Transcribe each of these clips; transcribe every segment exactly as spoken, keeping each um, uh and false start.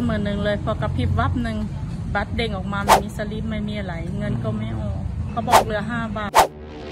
หมื่นหนึ่งเลยพอกระพริบวับหนึ่งบัตรเด้งออกมาไม่มีสลิปไม่มีอะไรเงินก็ไม่ออกเขาบอกเหลือห้าบาท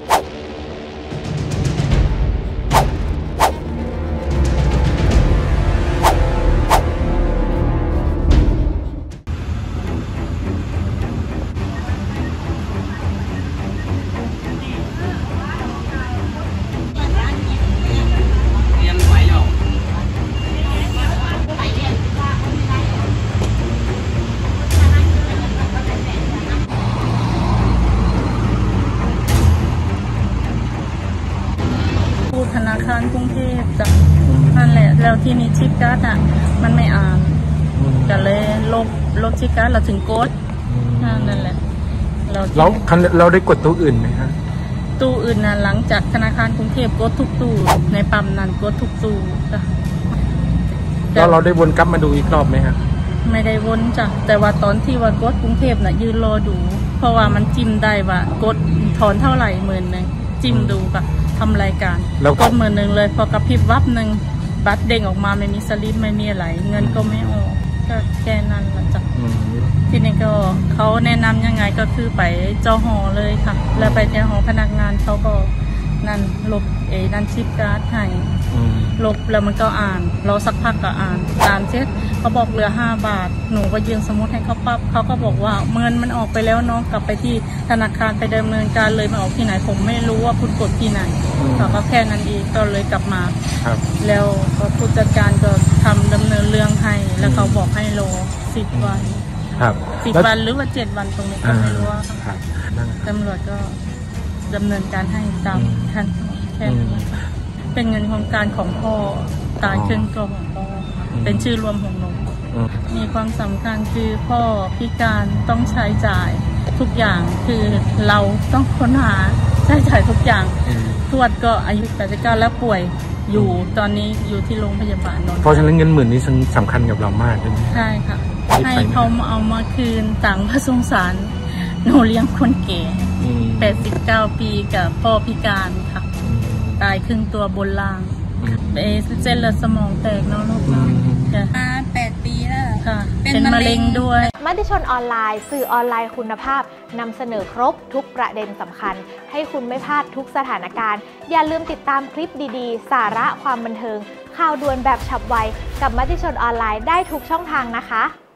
ธนาคารกรุงเทพจ้ะนั่นแหละแล้วที่นี้ชิปการ์ดอ่ะมันไม่อ่านก็เลยลบลบชิปการ์ดเราถึงกดนั่นแหละเราแล้วเราได้กดตู้อื่นไหมครับตู้อื่นนะหลังจากธนาคารกรุงเทพกดทุกตู้ในปั๊มนั้นกดทุกตู้จ้ะแล้วเราได้วนกลับมาดูอีกรอบไหมครับไม่ได้วนจ้ะแต่ว่าตอนที่ว่ากดกรุงเทพน่ะยืนรอดูเพราะว่ามันจิ้มได้ว่ากดถอนเท่าไหร่หมื่นหนึ่งจิ้มดูกับทำรายการแล้วกดหมื่นหนึ่งเลยพอกระพริบวับหนึ่งบัตรเด้งออกมาไม่มีสลิปไม่มีอะไรเงินก็ไม่ออกก็แค่นั้นละจ้ะทีนี้ก็เขาแนะนำยังไงก็คือไปเจ้าหอเลยค่ะแล้วไปเจ้าหอพนักงานเขาก็นั่นลบเอนั่นชิปการ์ดให้ลบแล้วมันก็อ่านเราสักพักก็อ่านอ่านเสร็จเขาบอกเหลือห้าบาทหนูก็ยื่นสมุดให้เขาปั๊บเขาก็บอกว่าเงินมันออกไปแล้วน้องกลับไปที่ธนาคารไปดำเนินการเลยมันออกที่ไหนผมไม่รู้ว่าคุณกดที่ไหนเขาก็แค่นั้นเองก็เลยกลับมาแล้วผู้จัดการก็ทำดำเนินเรื่องให้แล้วเขาบอกให้รอสิบวันสิบวันหรือว่าเจ็ดวันตรงนี้ก็ไม่รู้ว่าตำรวจก็ดำเนินการให้ตามขั้นตอนแค่นี้เป็นเงินโครงการของพ่อตายครึ่งตัวของพ่อเป็นชื่อรวมของหนูมีความสำคัญคือพ่อพิการต้องใช้จ่ายทุกอย่างคือเราต้องค้นหาใช้จ่ายทุกอย่างทวดก็อายุแปดสิบเก้าแล้วป่วยอยู่ตอนนี้อยู่ที่โรงพยาบาลนนท์เพราะฉะนั้นเงินหมื่นนี้สำคัญกับเรามากเลยใช่ค่ะให้เขาเอามาคืนต่างพระสงสารหนูเลี้ยงคนแก่แปดสิบเก้าปีกับพ่อพิการค่ะตายครึ่งตัวบนล่างเส้นเลือดสมองแตกเนาะลูกเนาะมาแปดปีแล้วค่ะเป็นมะเร็งด้วยมติชนออนไลน์สื่อออนไลน์คุณภาพนำเสนอครบทุกประเด็นสำคัญให้คุณไม่พลาดทุกสถานการณ์อย่าลืมติดตามคลิปดีๆสาระความบันเทิงข่าวด่วนแบบฉับไวกับมติชนออนไลน์ได้ทุกช่องทางนะคะ